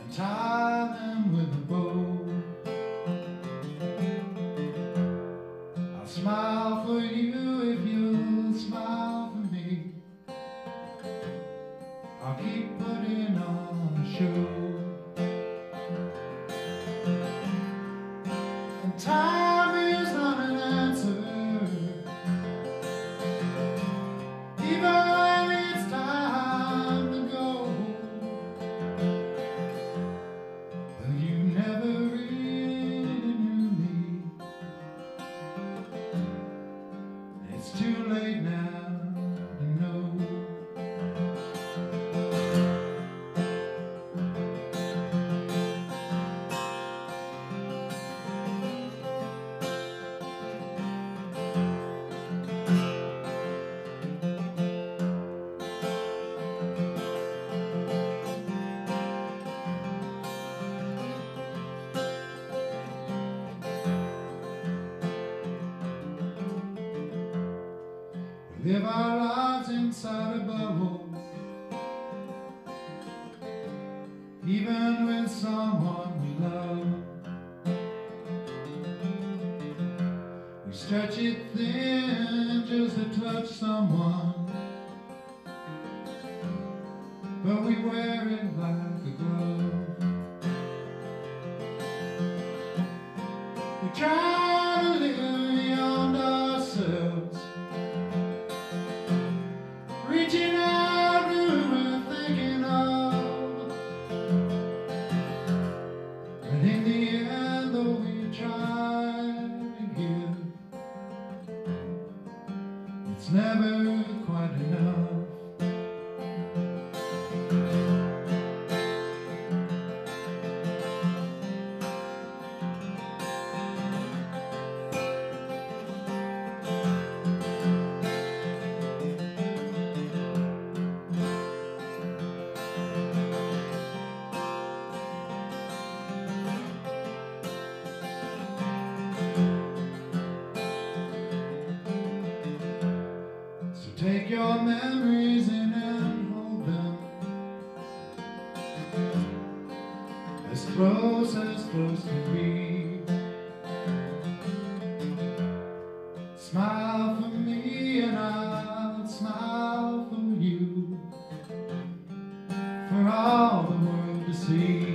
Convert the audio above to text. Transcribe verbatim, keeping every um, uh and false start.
tie them with a bow. I'll smile for you if you'll smile for me. I'll keep putting on a show. And time is not an answer, even when it's time to go. But you never really knew me. It's too late now to know. We live our lives inside a bubble, even with someone we love. We stretch it thin just to touch someone, but we wear it like a glove. We try to live beyond ourselves, reaching out who we're thinking of. But in the end, though we try to give, it's never quite enough. Take your memories in and hold them as close as close can be. Smile for me and I'll smile for you, for all the world to see.